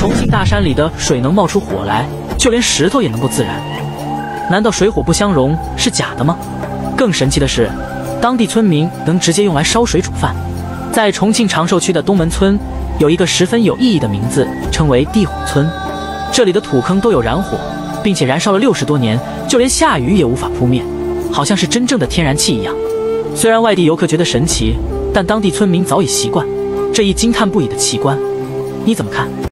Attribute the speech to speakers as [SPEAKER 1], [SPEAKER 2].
[SPEAKER 1] 重庆大山里的水能冒出火来，就连石头也能够自燃。难道水火不相容是假的吗？更神奇的是，当地村民能直接用来烧水煮饭。在重庆长寿区的东门村，有一个十分有意义的名字，称为地虎村。这里的土坑都有燃火，并且燃烧了60多年，就连下雨也无法扑灭，好像是真正的天然气一样。虽然外地游客觉得神奇，但当地村民早已习惯这一惊叹不已的奇观。你怎么看？